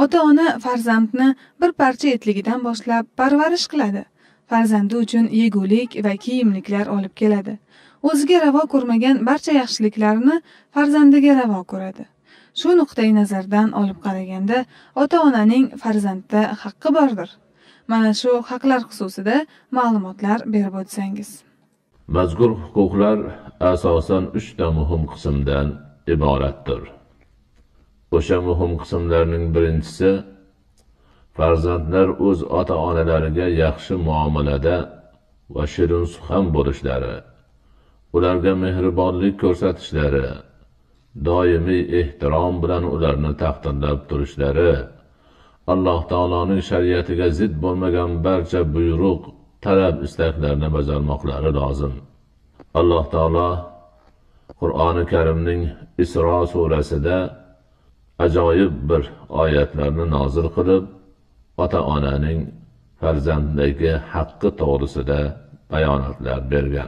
Ota-ona farzandni bir parcha etligidan boshlab parvarish qiladi. Farzandi uchun yegulik va kiyimliklar olib keladi. O'ziga ravo ko'rmagan barcha yaxshiliklarni farzandiga ravo ko'radi. Shu nuqtai nazardan olib qaraganda, ota-onaning farzandda haqqi bordir. Mana shu haqlar xususida ma'lumotlar berib o'tsangiz. Mazkur huquqlar asosan 3 ta muhim qismdan iboratdir. O'sha muhim qismlarning birinchisi farzandlar o'z ota-onalariga yaxshi muomalada va shirin suxan bo'lishlari, ularga mehribonlik ko'rsatishlari, doimiy ehtirom bilan ularni taqdirlab turishlari, Alloh taoloning shariatiga zid bo'lmagan barcha buyruq, talab, istaklarni bajarmoqlari lozim. Alloh taolo Qur'oni Karimning Isro surasida ajoyib bir oyatlarni nozil qilib, ota-onaning farzanddagi haqqi to'g'risida bayonotlar bergan.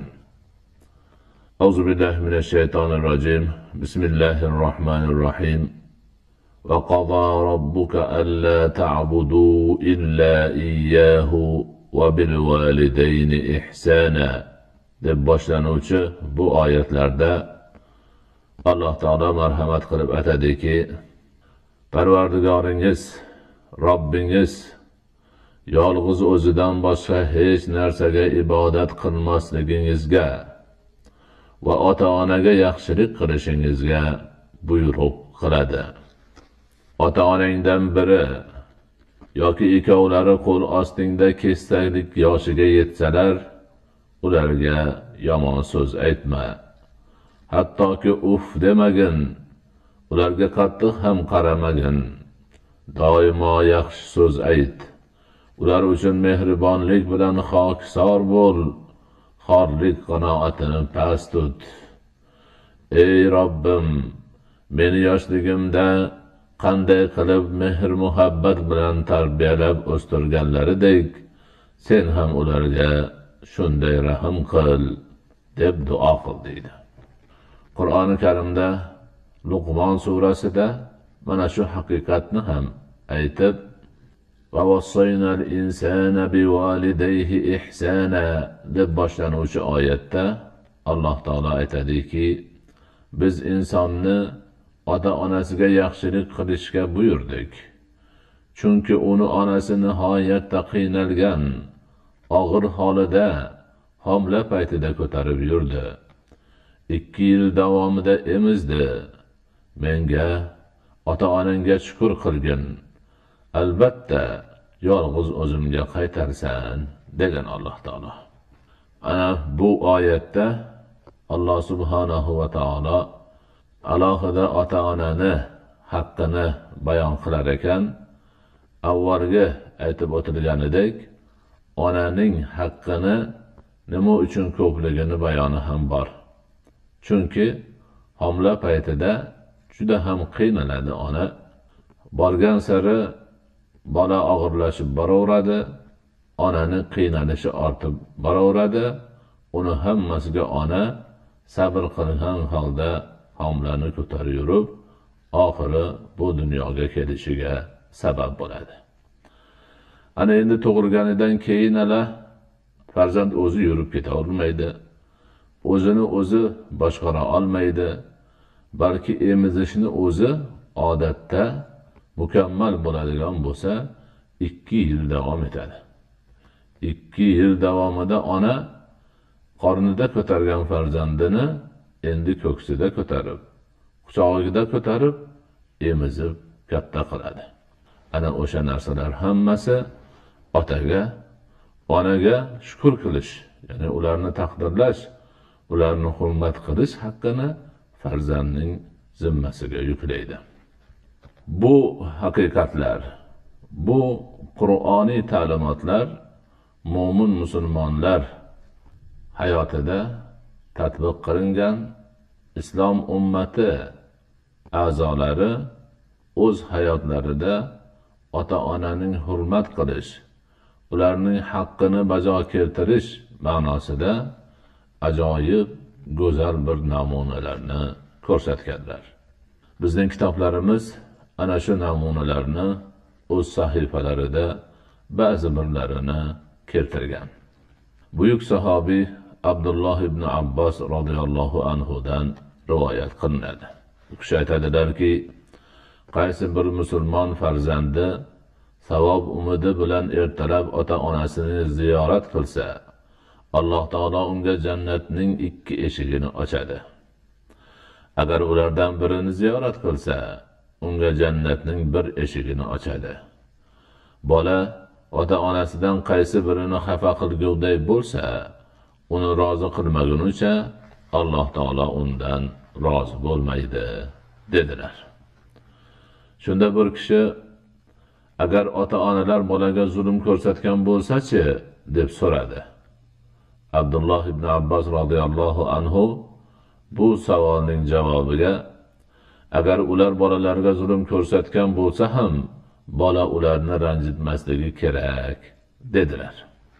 Auzu billahi minash shaytonir rojim. Bismillahir rohmanir rohim. Va qada robbuka alla ta'budu illa iyyahu va bil validayni ihsana deb boshlanuvchi bu oyatlarda Alloh taolo marhamat qilib aytadiki, Parvardigoringiz, Robbingiz yolg'iz o'zidan boshqa hech narsaga ibodat qilmasligingizga va ota-onaga yaxshilik qilishingizga buyruq qiladi. Ota-onangdan biri yoki ikkovlari qo'l ostingda kessaklik yoshiga yetsalar, ularga yomon so'z aytma. Hattoki uf demagin, ularga qattiq ham qaramagin. Doimo yaxshi so'z ayt. Ular uchun mehribonlik bilan xokisor bo'l. Xorlik qanoatini past tut. Ey Robbim, meni yoshligimda qanday qilib mehr muhabbat bilan tarbiyalab o'stirganlaridek, sen ham ularga shunday rahim qil deb duo qil deydi. Qur'oni Karimda Luqmon surasida mana shu haqiqatni ham aytib, va vassaynal insana bivalidayhi ihsana deb boshlanuvchi oyatda Alloh taolo aytadiki, biz insonni ota-onasiga yaxshilik qilishga buyurdik. Chunki uni onasi nihoyatda qiynalgan, og'ir holida homila paytida ko'tarib yurdi. 2 yil davomida emizdi. Menga, ota-onangga shukr qilgin. Albatta, yolg'iz o'zimga qaytarsan degan Alloh taolo. Ana bu oyatda Alloh subhanahu va taolo alohida ota-onani haqqini bayon qilar ekan, avvalgi aytib o'tilganidek, onaning haqqini nima uchun ko'pligini bayoni ham bor. Chunki homila paytida juda ham qiynaladi ona. Borgan sari bola og'irlashib boraveradi, onani qiynalishi ortib boraveradi. Uni hammasiga ona sabr qilgan holda homilani ko'tarib yurib, oxiri bu dunyoga kelishiga sabab bo'ladi. Ana endi tug'ilganidan keyin farzand o'zi yurib keta olmaydi. O'zini o'zi boshqara olmaydi. Balki emizishni o'zi odatda mukammal bo'ladigan bo'lsa 2 yil davom etadi. 2 yil davomida ona qornida ko'targan farzandini endi ko'ksida ko'tarib, quchog'ida ko'tarib, emizib katta qiladi. Ana o'sha narsalar hammasi otaga, onaga shukr qilish, ya'ni ularni taqdirlash, ularni hurmat qilish haqqini farzandning zimmasiga yuklaydi. Bu haqiqatlar, bu Qur'oniy ta'limotlar mo'min musulmonlar hayotida tatbiq qilingan, islom ummati a'zolari o'z hayotlarida ota-onaning hurmat qilish, ularning haqqini bajo keltirish ma'nosida ajoyib, go'zal bir namunalarni ko'rsatganlar. Bizning kitoblarimiz ana shu namunalarni o'z sahifalarida ba'zi birlarini keltirgan. Buyuk sahobiy Abdulloh ibn Abbos radhiyallohu anhudan rivoyat qilinadi. U kishi aytadilarki, qaysi bir musulmon farzandi savob umidi bilan ertalab ota-onasini ziyorat qilsa, Alloh taolo unga jannatning 2 eshigini ochadi. Agar ulardan birini ziyorat qilsa, unga jannatning 1 eshigini ochadi. Bola ota-onasidan qaysi birini xafa qilguvday bo'lsa, uni rozi qilmagunicha Alloh taolo undan rozi bo'lmaydi, dedilar. Shunda bir kishi, agar ota-onalar bolaga zulm ko'rsatgan bo'lsa-chi, deb so'radi. Abdulloh ibn Abbos radhiyallohu anhu bu savolning javobiga, agar ular bolalarga zulm ko'rsatgan bo'lsa ham, bola ularni ranjitmasligi kerak, dedilar.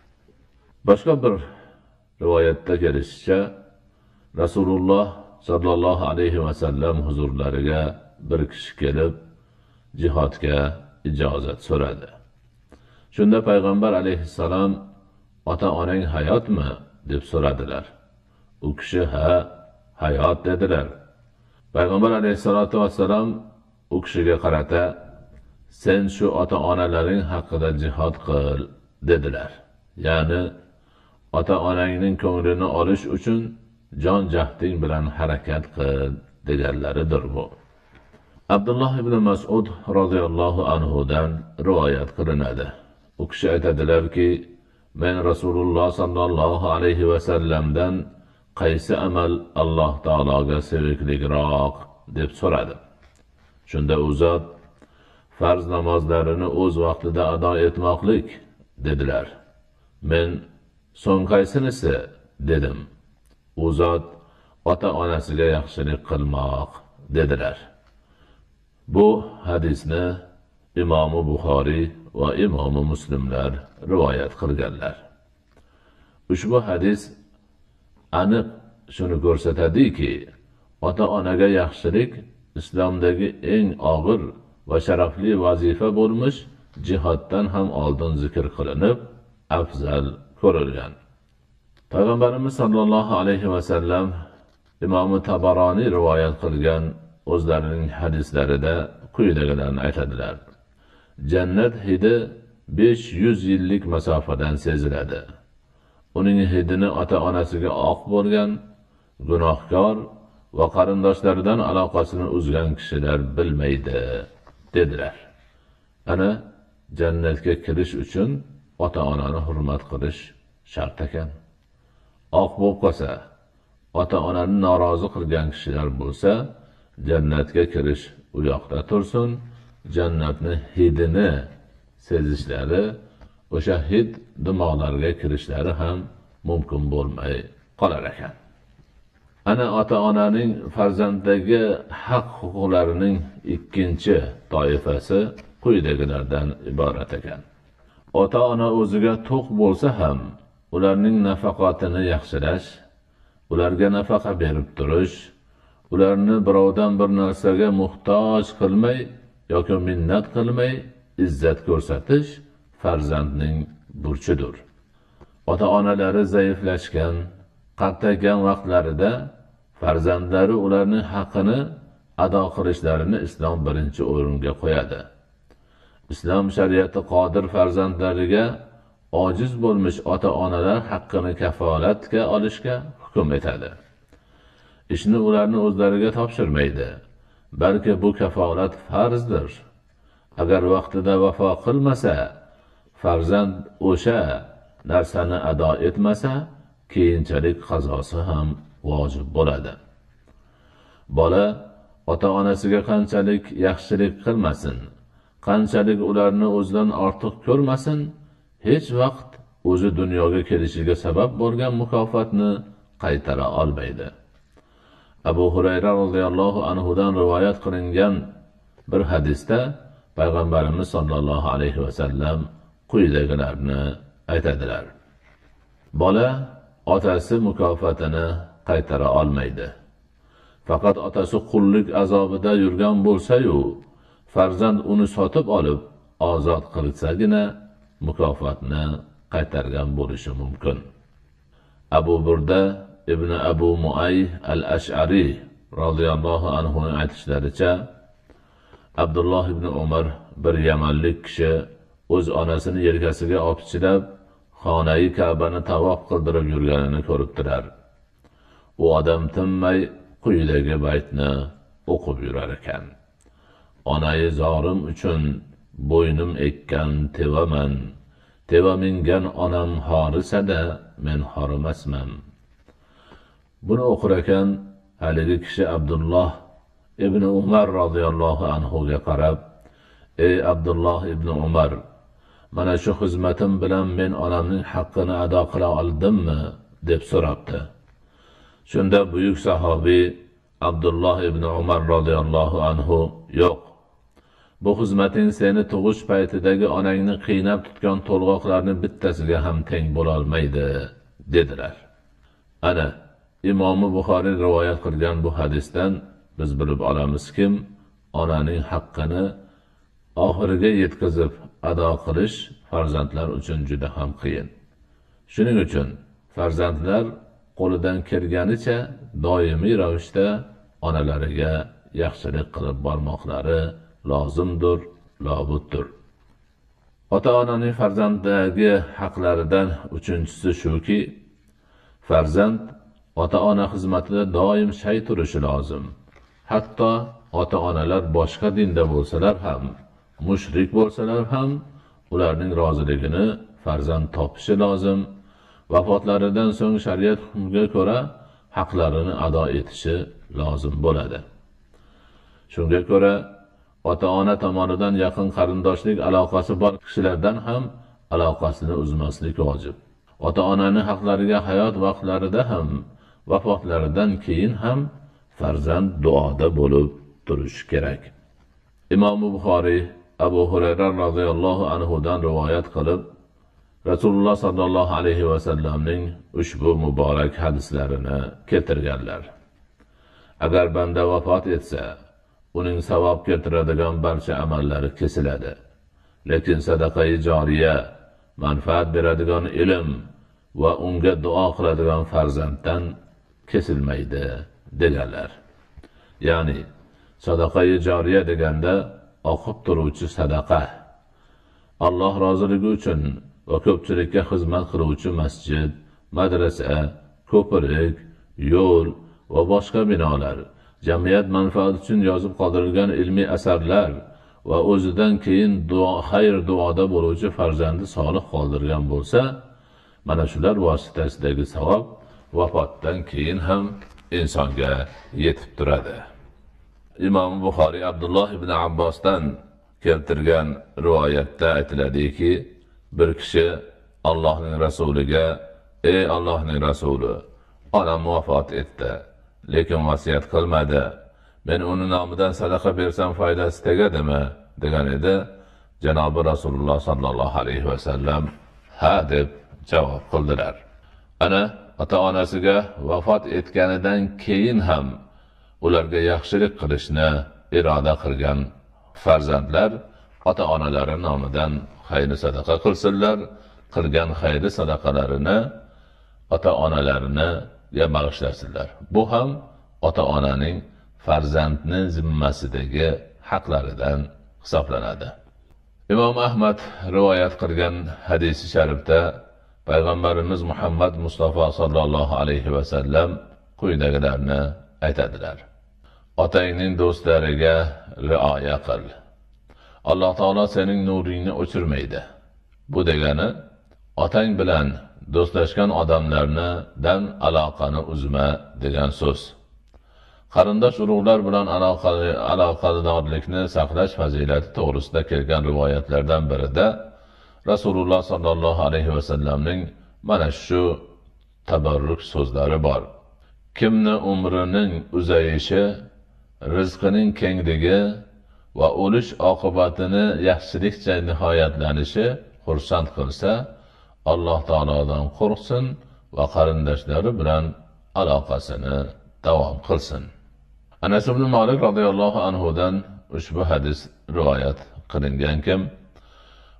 Boshqa bir rivoyatda kelishicha, Rasululloh sallallohu alayhi va sallam huzurlariga bir kishi kelib, jihodga ijozat so'radi. Shunda payg'ambar alayhissalom, ota-onang hayotmi, deb so'radilar. U kishi, ha, hayot, dedilar. Payg'ambar alayhissalatu vassalam u kishiga qarata, sen shu ota-onalaring haqida jihod qil, dedilar. Ya'ni ota-onangning ko'nglini olish uchun jon jahding bilan harakat qil, deganlaridir bu. Abdulloh ibn Mas'ud radhiyallohu anhudan rivoyat qilinadi. U kishi aytadilarki, men Rasululloh sallallohu alayhi va sallamdan qaysi amal Alloh taologa sevikliroq deb so'radim. Shunda u zot, farz namozlarini o'z vaqtida ado etmoqlik, dedilar. Men so'ng qaysinisi, dedim. U zot, ota-onasiga yaxshilik qilmoq, dedilar. Bu hadisni Imomi Buxoriy va Imomi Muslimlar rivoyat qilganlar. Ushbu hadis aniq shuni ko'rsatadiki, ota-onaga yaxshilik islomdagi eng og'ir va sharafli vazifa bo'lmish jihoddan ham oldin zikr qilinib, afzal ko'rilgan. Payg'ambarimiz sallallohu alayhi va sallam Imom Tabaroniy rivoyat qilgan o'zlarining hadislarida quyidagilarni aytadilar. Jannat hidi 500 yillik masofadan seziladi. Uning hidini ota-onasiga oq bo'lgan, gunohkor va qarindoshlaridan aloqasini uzgan kishilar bilmaydi, dedilar. Ana jannatga kirish uchun ota-onani hurmat qilish shart ekan. Oq bo'lib qolsa, ota-onani norozi qilgan kishilar bo'lsa, jannatga kirish u yoqda tursin, jannatni hidini sezishlari, o'sha hid dimoqlarga kirishlari ham mumkin bo'lmay qolar ekan. Ana ota-onaning farzanddagi haq huquqlarining ikkinchi toifasi quyidagilardan iborat ekan. Ota-ona o'ziga to'q bo'lsa ham, ularning nafaqatini yaxshilash, ularga nafaqa berib turish, ularni birovdan bir narsaga muhtoj qilmay yoki minnat qilmay izzat ko'rsatish farzandning burchidir. Ota-onalari zaiflashgan, qartaygan vaqtlarida farzandlari ularning haqqini ado qilishlarini islom birinchi o'ringa qo'yadi. Islom shariati qodir farzandlariga ojiz bo'lmish ota-onalar haqqini kafolatga olishga hukm etadi. Ishni ularni o'zlariga topshirmaydi, balki bu kafolat farzdir. Agar vaqtida vafo qilmasa, farzand o'sha narsani ado etmasa, keyinchalik qazosi ham vojib bo'ladi. Bola ota-onasiga qanchalik yaxshilik qilmasin, qanchalik ularni o'zidan ortiq ko'rmasin, hech vaqt o'zi dunyoga kelishiga sabab bo'lgan mukofotni qaytara olmaydi. Abu Hurayra radhiyallohu anhudan rivoyat qilingan bir hadisda Payg'ambarimiz sallallohu alayhi va sallam quyidagilarni aytadilar. Bola otasi mukofotini qaytara olmaydi. Faqat otasi qullik azobida yurgan bo'lsa-yu, farzand uni sotib olib, ozod qilsagina mukofotni qaytargan bo'lishi mumkin. Abu Burda ibn Abu Muay al-Ash'ari radhiyallohu anhu aytishlaricha, Abdulloh ibn Umar bir yamanlik kishi o'z onasini yelkasiga opchilab xonai Ka'bani tavof qildirib yurganini ko'ribdilar. U odam tinmay quyidagi baytni o'qib yurar ekan: Onai zorim uchun bo'ynim ekkan tevaman, teva mingan onam horisada men horimasman. Buni o'qir ekan, haligi kishi Abdulloh ibn Umar radhiyallohu anhu ga qarab: Ey Abdulloh ibn Umar, mana shu xizmatim bilan men onamning haqqini ado qila oldimmi deb so'rabdi. Shunda buyuk sahobiy Abdulloh ibn Umar radhiyallohu anhu: Yo'q, bu xizmating seni tug'ish paytidagi onangni qiynab tutgan to'lg'oqlarning bittasiga ham teng bo'la olmaydi dedilar. Ana Imom Buxoriy rivoyat qilgan bu hadisdan biz bilib olamizki, onaning haqqini oxiriga yetkazib ado qilish farzandlar uchun juda ham qiyin. Shuning uchun farzandlar qo'lidan kelganicha doimiy ravishda onalariga yaxshilik qilib bormoqlari lozimdir, lobuddir. Ota-onaning farzanddagi haqlaridan uchinchisi shuki, farzand ota-ona xizmatida doim shay turishi lozim. Hatto ota-onalar boshqa dinda bo'lsalar ham, mushrik bo'lsalar ham, ularning roziligini farzand topishi lozim. Vafotlaridan so'ng shariat hukmiga ko'ra haqlarini ado etishi lozim bo'ladi. Shunga ko'ra ota-ona tomonidan yaqin qarindoshlik aloqasi bor kishilardan ham aloqasini uzmaslik vojib. Ota-onaning haqlariga hayot vaqtlarida ham, vafotlaridan keyin ham farzand duoda bo'lib turishi kerak. Imom Buxoriy Abu Hurayra radhiyallohu anhu dan rivoyat qilib, Rasululloh sallallohu alayhi va sallamning ushbu muborak hadislarini keltirganlar. Agar banda vafot etsa, uning savob keltiradigan barcha amallari kesiladi. Lekin sadaqa-i joriya, manfaat beradigan ilm va unga duo qiladigan farzanddan kesilmaydi deganlar. Ya'ni sadaqa-i joriya deganda oqib turuvchi sadaqa, Alloh roziligi uchun va ko'pchilikka xizmat qiluvchi masjid, madrasa, ko'prik, yo'l va boshqa binolar, jamiyat manfaati uchun yozib qoldirilgan ilmiy asarlar va o'zidan keyin xayr duoda bo'luvchi farzandi solih qoldirgan bo'lsa, mana shular vositasidagi savob vafotdan keyin ham insonga yetib turadi. Imom Buxoriy Abdulloh ibn Abbosdan keltirgan rivoyatda aytiladiki, bir kishi Allohning rasuliga: Ey Allohning rasuli, onam vafot etdi, lekin vasiyat qilmadi. Men uni nomidan sadaqa bersam foydasi tegadimi degan edi. Janobi Rasululloh sallallohu alayhi va sallam ha deb javob qildilar. Ana ota-onasiga vafot etganidan keyin ham ularga yaxshilik qilishni iroda qilgan farzandlar ota-onalari nomidan xayri sadaqa qilsinlar, qilgan xayri sadaqalarini ota-onalariga bag'ishlasinlar. Bu ham ota-onaning farzandni zimmasidagi haqlaridan hisoblanadi. Imom Ahmad rivoyat qilgan hadisi sharifda Payg'ambarimiz Muhammad Mustafa sallallohu alayhi va sallam quyidagilarni aytadilar: Otangning do'stlariga rioya qil. Alloh taolo sening nuringni o'chirmaydi. Bu degani otang bilan do'stlashgan odamlardan aloqani uzma degan so'z. Qarindosh urug'lar bilan aloqadorlikni saqlash fazilati to'g'risida kelgan rivoyatlardan birida Rasululloh sallallohu alayhi va sallamning mana shu tabarruk so'zlari bor: Kimni umrining uzayishi, rizqining kengligi va o'lish oqibatini yaxshilikcha nihoyatlanishi xursand qilsa, Alloh taolodan qo'rqsin va qarindoshlari bilan aloqasini davom qilsin. Anas ibn Malik radhiyallohu anhu dan ushbu hadis rivoyat qilingankim,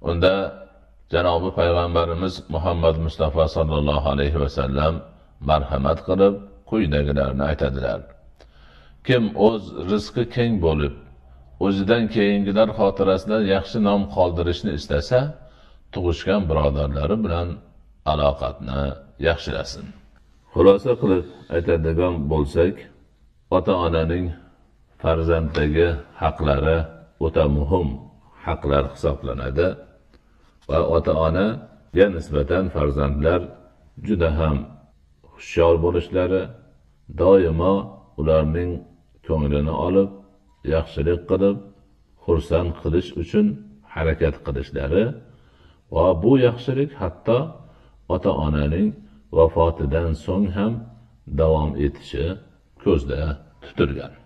Unda janobi payg'ambarimiz Muhammad Mustafa sallallohu alayhi vasallam marhamat qilib quyidagilarni aytadilar. Kim o'z rizqi keng bo'lib, o'zidan keyingilar xotirasida yaxshi nom qoldirishni istasa, tug'ishgan birodarlari bilan aloqatni yaxshilasin. Xulosa qilib aytadigan bo'lsak, ota-onaning farzanddagi haqlari o'ta muhim haqlar hisoblanadi va ota-onaga nisbatan farzandlar juda ham hushyor bo'lishlari, doimo ularning ko'nglini olib, yaxshilik qilib, xursand qilish uchun harakat qilishlari va bu yaxshilik hatto ota-onaning vafotidan so'ng ham davom etishi ko'zda tutilgan.